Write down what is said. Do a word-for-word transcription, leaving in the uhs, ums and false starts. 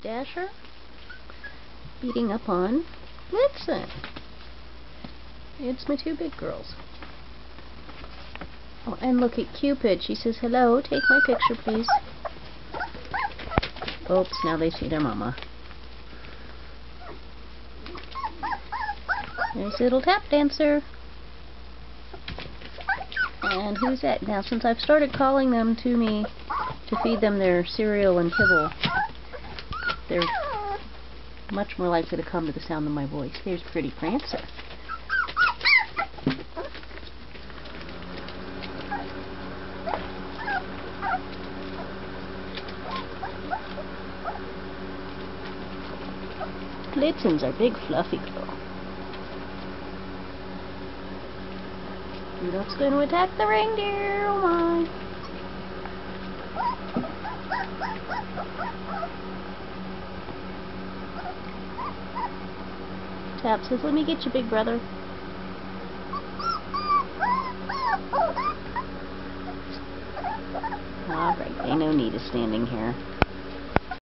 Dasher beating up on Blitzen. It's my two big girls. Oh, and look at Cupid. She says, hello, take my picture, please. Oops, now they see their mama. There's little tap dancer. And who's that? Now, since I've started calling them to me to feed them their cereal and kibble, they're much more likely to come to the sound of my voice. There's Pretty Prancer. Blitzen's our big fluffy girl. Rudolph's going to attack the reindeer. Oh my. Tap says, let me get you, big brother. Alright, ain't no need of standing here.